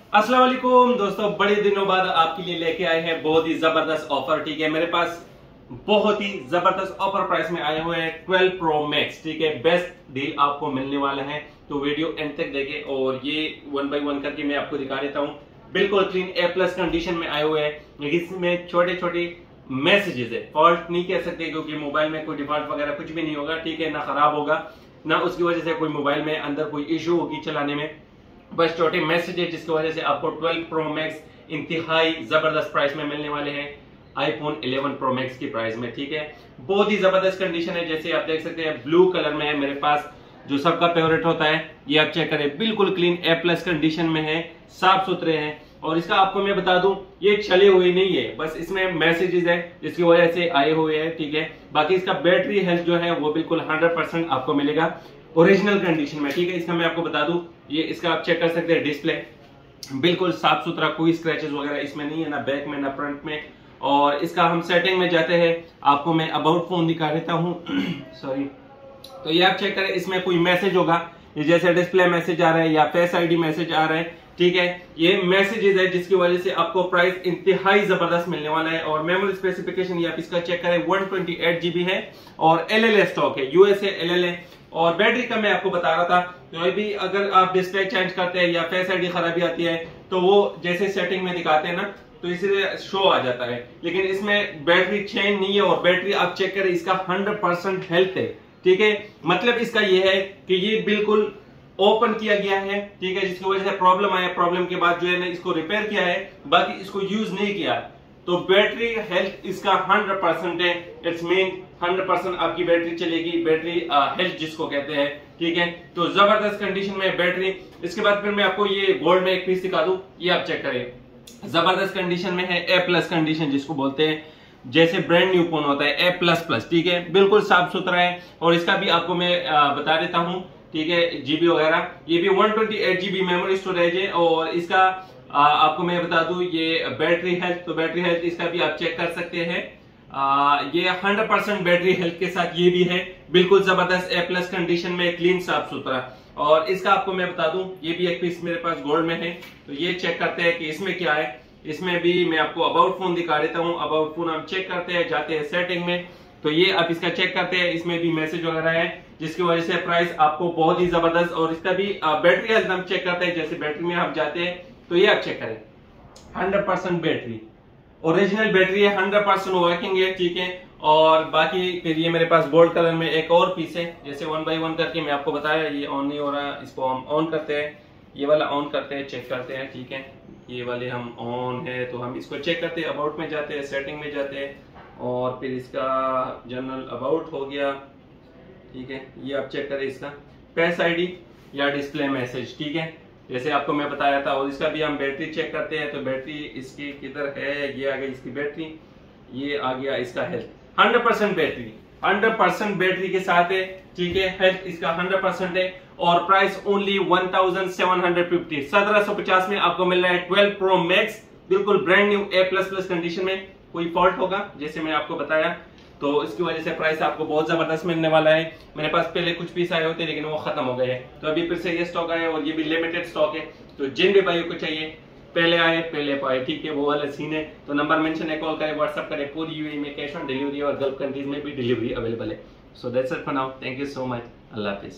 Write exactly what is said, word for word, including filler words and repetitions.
अस्सलाम वालेकुम दोस्तों, बड़े दिनों बाद आपके लिए लेके आए हैं बहुत ही जबरदस्त ऑफर। ठीक है, मेरे पास बहुत ही जबरदस्त ऑफर प्राइस में आए हुए हैं ट्वेल्व प्रो मैक्स। ठीक है, बेस्ट डील आपको मिलने वाला है, तो वीडियो एंड तक देखें। और ये वन बाय वन करके मैं आपको दिखा देता हूँ। बिल्कुल क्लीन ए प्लस कंडीशन में आए हुए हैं। इसमें छोटे छोटे मैसेजेस है, फॉल्ट नहीं कह सकते क्योंकि मोबाइल में कोई डिफॉल्ट वगैरह कुछ भी नहीं होगा। ठीक है, ना खराब होगा ना उसकी वजह से कोई मोबाइल में अंदर कोई इश्यू होगी चलाने में, बस छोटे मैसेज है जिसकी वजह से आपको ट्वेल्व प्रो मैक्स इंतहाई जबरदस्त प्राइस में मिलने वाले हैं आईफोन इलेवन प्रो मैक्स की प्राइस में। ठीक है, बहुत ही जबरदस्त कंडीशन है। जैसे आप देख सकते हैं ब्लू कलर में है मेरे पास, जो सबका फेवरेट होता है। ये आप चेक करें, बिल्कुल क्लीन ए प्लस कंडीशन में है, साफ सुथरे हैं। और इसका आपको मैं बता दूं, ये छले हुए नहीं है, बस इसमें मैसेजेस है जिसकी वजह से आए हुए हैं। ठीक है, बाकी इसका बैटरी हेल्थ जो है वो बिल्कुल हंड्रेड परसेंट आपको मिलेगा ओरिजिनल कंडीशन में। ठीक है, इसका मैं आपको बता दूं, ये इसका आप चेक कर सकते हैं, डिस्प्ले बिल्कुल साफ सुथरा, कोई स्क्रैचेस वगैरह इसमें नहीं है, ना बैक में ना फ्रंट में। और इसका हम सेटिंग में जाते हैं, आपको मैं अबाउट फोन दिखा देता हूँ सॉरी। तो ये आप चेक करें, इसमें कोई मैसेज होगा, जैसे डिस्प्ले मैसेज आ रहा है या फेस आईडी मैसेज आ रहा है। ठीक है, ये मैसेजेस है जिसकी वजह से आपको प्राइस इंतहाई जबरदस्त मिलने वाला है। और मेमोरी स्पेसिफिकेशन ये आप इसका चेक करें, वन ट्वेंटी एट जीबी है और एल एल ए स्टॉक है, यूएसए एल एल ए। और बैटरी का मैं आपको बता रहा था, तो भी अगर आप डिस्प्ले चेंज करते हैं या फेस आईडी खराबी आती है तो वो जैसे सेटिंग में दिखाते हैं ना, तो इसलिए शो आ जाता है। लेकिन इसमें बैटरी चेंज नहीं है और बैटरी आप चेक करें, इसका हंड्रेड परसेंट हेल्थ है। ठीक है, मतलब इसका ये है कि ये बिल्कुल ओपन किया गया है। ठीक है, जिसकी वजह से प्रॉब्लम आया, प्रॉब्लम के बाद जो है ना इसको रिपेयर किया है, बाकी इसको यूज नहीं किया। तो बैटरी हेल्थ इसका हंड्रेड परसेंट है। इट्स मीन हंड्रेड परसेंट आपकी बैटरी चलेगी, बैटरी हेल्थ जिसको कहते हैं। ठीक है, तो जबरदस्त कंडीशन में बैटरी। इसके बाद फिर मैं आपको ये गोल्ड में एक पीस दिखा दूं, ये आप चेक करें, जबरदस्त कंडीशन में है, ए प्लस कंडीशन जिसको बोलते हैं, जैसे ब्रांड न्यू फोन होता है ए प्लस प्लस। ठीक है, बिल्कुल साफ सुथरा है। और इसका भी आपको मैं आ, बता देता हूं, ठीक है, जीबी वगैरह, ये भी one twenty eight GB memory storage है। और इसका आ, आपको मैं बता दूं, ये बैटरी हेल्थ, तो बैटरी हेल्थ इसका भी आप चेक कर सकते हैं। आ, ये हंड्रेड परसेंट बैटरी हेल्थ के साथ ये भी है, बिल्कुल जबरदस्त ए प्लस कंडीशन में, क्लीन साफ सुथरा। और इसका आपको मैं बता दूं, ये भी एक पीस मेरे पास गोल्ड में है, तो ये चेक करते हैं कि इसमें क्या है। इसमें भी मैं आपको अबाउट फोन दिखा देता हूँ। अबाउट फोन हम चेक करते हैं, जाते हैं सेटिंग में, तो ये आप इसका चेक करते हैं, इसमें भी मैसेज वगैरह है जिसकी वजह से प्राइस आपको बहुत ही जबरदस्त। और इसका भी बैटरी हेल्थ हम चेक करते हैं, जैसे बैटरी में हम जाते हैं तो ये आप चेक करें, hundred percent battery, original battery है, हंड्रेड परसेंट वर्किंग है। ठीक है, और बाकी फिर ये मेरे पास गोल्ड कलर में एक और पीस है, जैसे वन बाय वन करके मैं आपको बताया, ये ऑन नहीं हो रहा, इसको हम ऑन करते हैं, ये वाला ऑन करते हैं, चेक करते हैं। ठीक है, ये वाले हम ऑन है तो हम इसको चेक करते हैं, अबाउट में जाते हैं, सेटिंग में जाते हैं, और फिर इसका जनरल अबाउट हो गया। ठीक है, ये आप चेक करें, इसका फेस आईडी या डिस्प्ले मैसेज। ठीक है, जैसे आपको मैं बताया था। और इसका भी हम बैटरी चेक करते हैं, तो बैटरी इसकी किधर है, ये आ गई इसकी बैटरी, ये आ गया इसका health, hundred percent battery, hundred percent battery के साथ है। ठीक है, हेल्थ इसका हंड्रेड परसेंट है। और price only one thousand seven hundred fifty, सत्रह सौ पचास में आपको मिल रहा है ट्वेल्व प्रो मैक्स, बिल्कुल brand new A plus plus condition में। कोई फॉल्ट होगा जैसे मैंने आपको बताया, तो इसकी वजह से प्राइस आपको बहुत जबरदस्त मिलने वाला है। मेरे पास पहले कुछ पीस आए होते लेकिन वो खत्म हो गए हैं, तो अभी फिर से ये स्टॉक आया और ये भी लिमिटेड स्टॉक है। तो जिन भी भाइयों को चाहिए, पहले आए पहले पाए। ठीक है, वो वाला सीन है। तो नंबर मेंशन है, कॉल करें, व्हाट्सएप करें, पूरी यूएई में कैश ऑन डिलीवरी और गल्फ कंट्रीज में भी डिलीवरी अवेलेबल है। So that's it for now, thank you so much, अल्लाह हाफिज।